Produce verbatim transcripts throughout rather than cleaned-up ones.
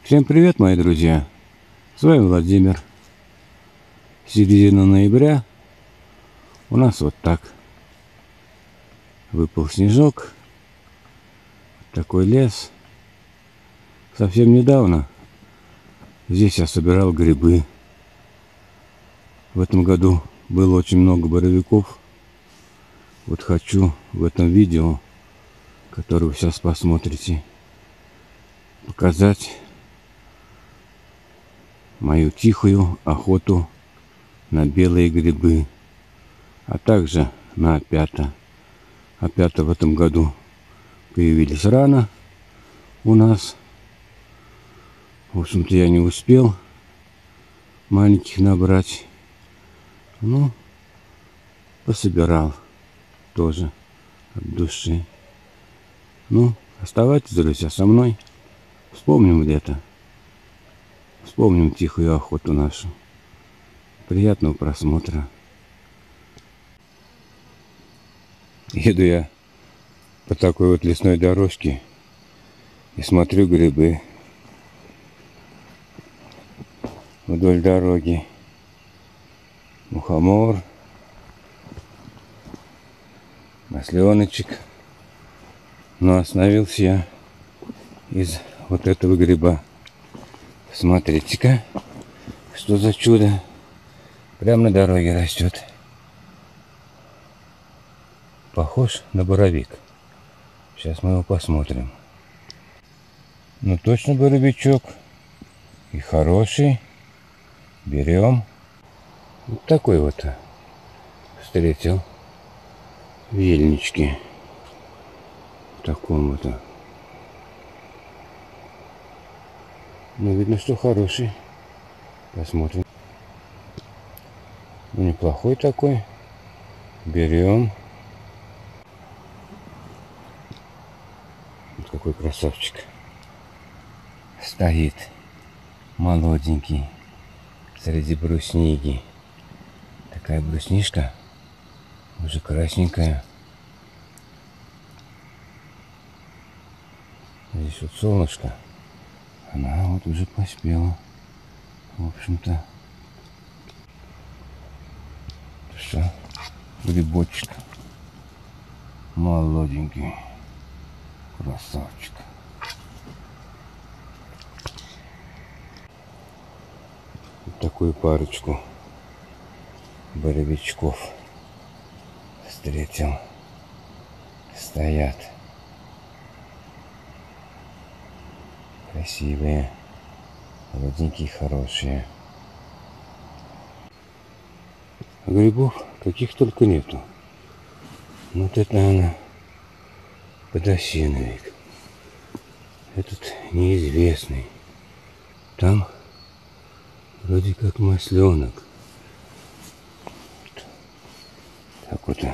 Всем привет, мои друзья! С вами Владимир. Середина ноября. У нас вот так. Выпал снежок. Такой лес. Совсем недавно здесь я собирал грибы. В этом году было очень много боровиков. Вот хочу в этом видео, которое вы сейчас посмотрите, показать мою тихую охоту на белые грибы, а также на опята. Опята в этом году появились рано у нас. В общем-то, я не успел маленьких набрать. Ну, пособирал тоже от души. Ну, оставайтесь, друзья, со мной. Вспомним где-то. Вспомним тихую охоту нашу. Приятного просмотра. Еду я по такой вот лесной дорожке и смотрю грибы вдоль дороги. Мухомор, масленочек. Но остановился я из вот этого гриба. Смотрите-ка, что за чудо. Прямо на дороге растет. Похож на боровик. Сейчас мы его посмотрим. Ну точно боровичок. И хороший. Берем. Вот такой вот встретил. В ельничке. В таком вот. Ну, видно, что хороший. Посмотрим. Ну, неплохой такой. Берем. Вот какой красавчик. Стоит. Молоденький. Среди брусники. Такая бруснишка. Уже красненькая. Здесь вот солнышко. Она вот уже поспела. В общем-то. Что? Грибочек. Молоденький. Красавчик. Вот такую парочку боровичков встретил. Стоят. Красивые. Молоденькие, хорошие. Грибов каких только нету. Вот это она подосиновик. Этот неизвестный. Там вроде как масленок. Так вот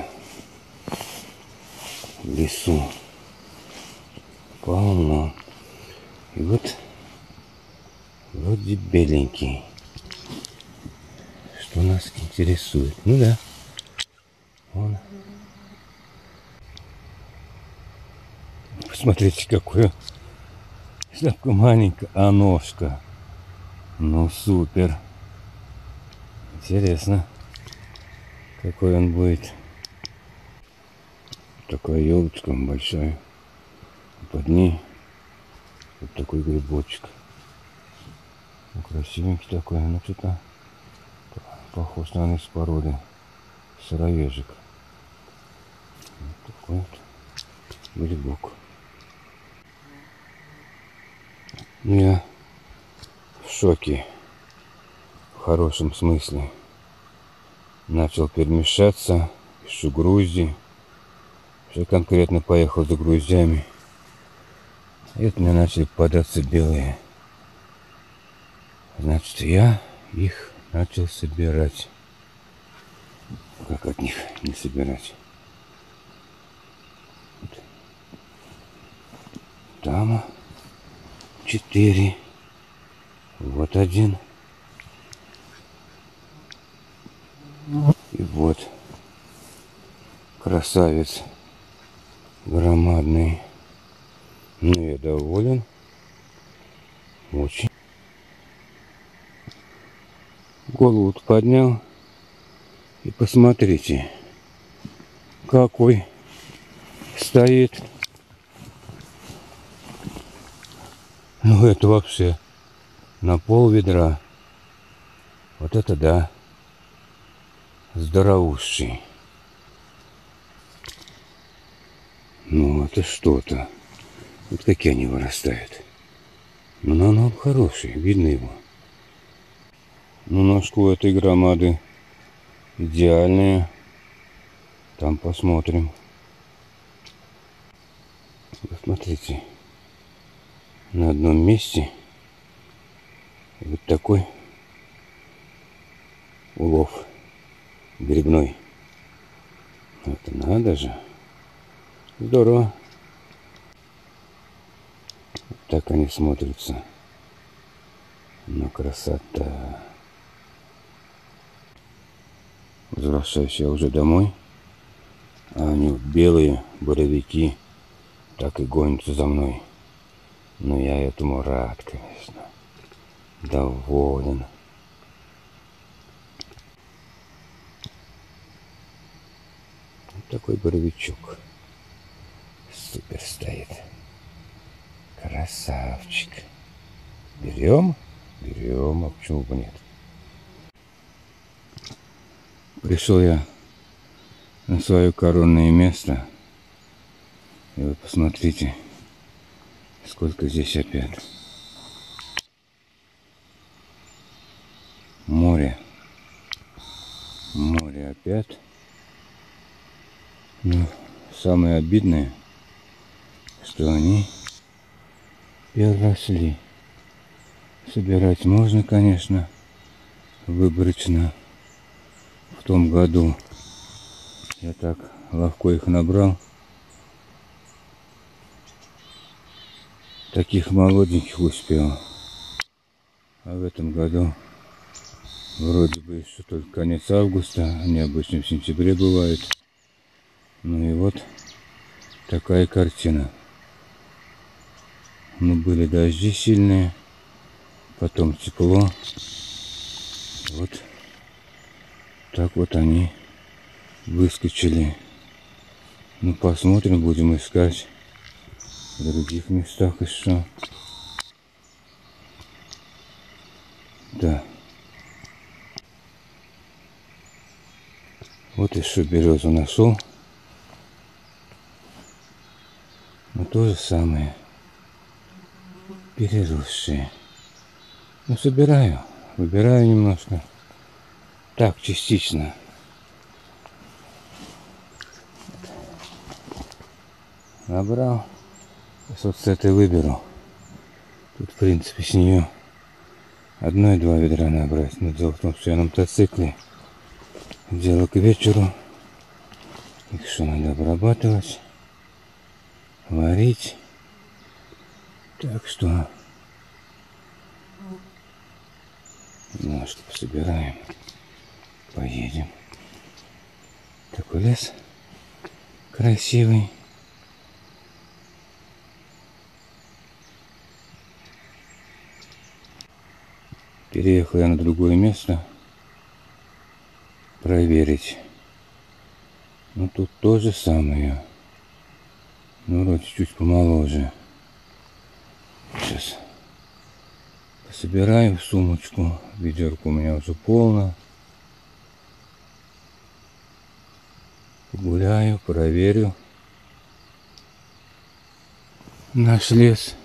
в лесу полно. И вот вроде беленький. Что нас интересует? Ну да. Вон. Посмотрите, какое. Такое маленькое. А ножка. Ну супер. Интересно, какой он будет. Такая елочка большая. Под ней вот такой грибочек. Ну, красивенький такой. Ну что-то похож, наверное, из породы сыроежек. Вот такой вот грибок. Ну, я в шоке. В хорошем смысле. Начал перемешаться. Ищу грузди. Все конкретно поехал за груздями. И вот мне начали попадаться белые. Значит, я их начал собирать. Как от них не собирать? Вот. Там четыре. Вот один. И вот красавец громадный. Ну, я доволен. Очень. Голову поднял. И посмотрите, какой стоит. Ну это вообще на пол ведра. Вот это да. Здоровущий. Ну это что-то. Вот какие они вырастают. Ну на ног хороший, видно его. Ну ножка у этой громады идеальная. Там посмотрим. Посмотрите. На одном месте вот такой улов грибной. Это надо же. Здорово. Так они смотрятся. Ну, красота. Возвращаюсь я уже домой. А они белые боровики так и гонятся за мной. Но я этому рад, конечно. Доволен. Вот такой боровичок. Супер стоит. Красавчик. Берем? Берем, а почему бы нет? Пришел я на свое коронное место. И вы посмотрите, сколько здесь опять. Море. Море опять. Ну, самое обидное, что они переросли. Собирать можно, конечно, выборочно. В том году я так легко их набрал. Таких молоденьких успел. А в этом году вроде бы еще только конец августа. Они обычно в сентябре бывают. Ну и вот такая картина. Ну были дожди сильные. Потом тепло. Вот так вот они выскочили. Ну посмотрим, будем искать в других местах еще. Да. Вот еще березу нашел. Но то же самое. Переросшие. Ну собираю. Выбираю немножко. Так, частично. Набрал. Сейчас вот с этой выберу. Тут, в принципе, с нее одно и два ведра набрать. Но дело в том, что я на мотоцикле. Дело к вечеру. Их что надо обрабатывать. Варить. Так что немножко пособираем. Поедем. Такой лес красивый. Переехал я на другое место. Проверить. Ну тут то же самое. Ну вроде чуть помоложе. Сейчас пособираю в сумочку. Ведерко у меня уже полно. Погуляю, проверю наш лес.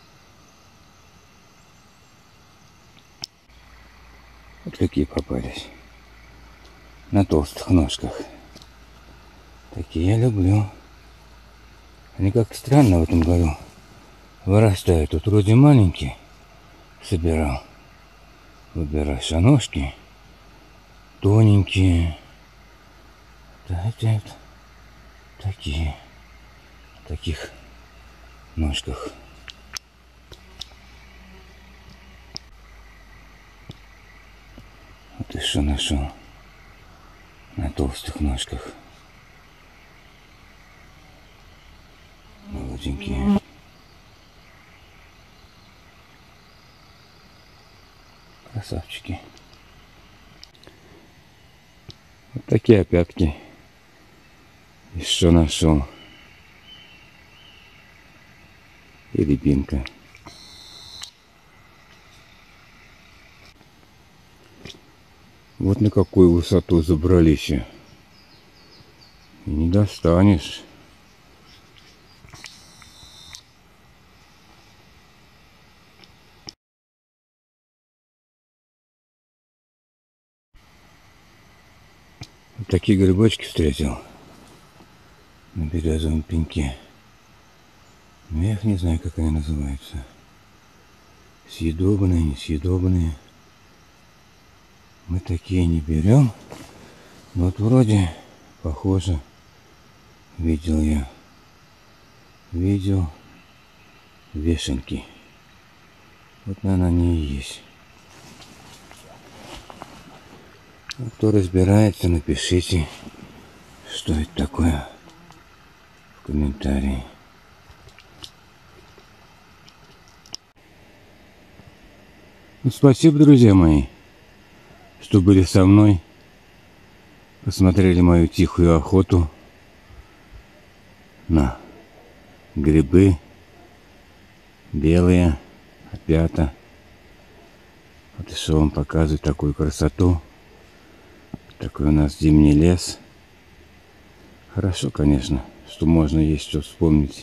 Вот какие попались. На толстых ножках. Такие я люблю. Они как-то странно в этом году вырастают. Тут вроде маленькие собирал. Выбираешь, а ножки тоненькие. Да, это вот такие. В таких ножках. Вот еще нашел. На толстых ножках. Молоденькие. Красавчики. Вот такие опятки. И что нашел. И рябинка. Вот на какую высоту забрались. И не достанешь. Вот такие грибочки встретил на березовом пеньке. Но я их не знаю, как они называются. Съедобные, несъедобные. Мы такие не берем. Но вот вроде похоже. Видел я. Видел вешенки. Вот, наверное, они и есть. А кто разбирается, напишите, что это такое в комментарии. Ну, спасибо, друзья мои, что были со мной, посмотрели мою тихую охоту на грибы белые, опята. Вот решил вам показывать такую красоту. Такой у нас зимний лес. Хорошо, конечно, что можно есть что вспомнить.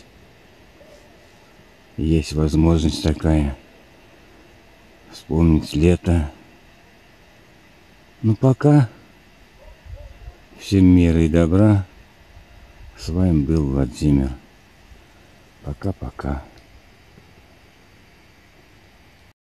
Есть возможность такая. Вспомнить лето. Ну пока. Всем мира и добра. С вами был Владимир. Пока-пока.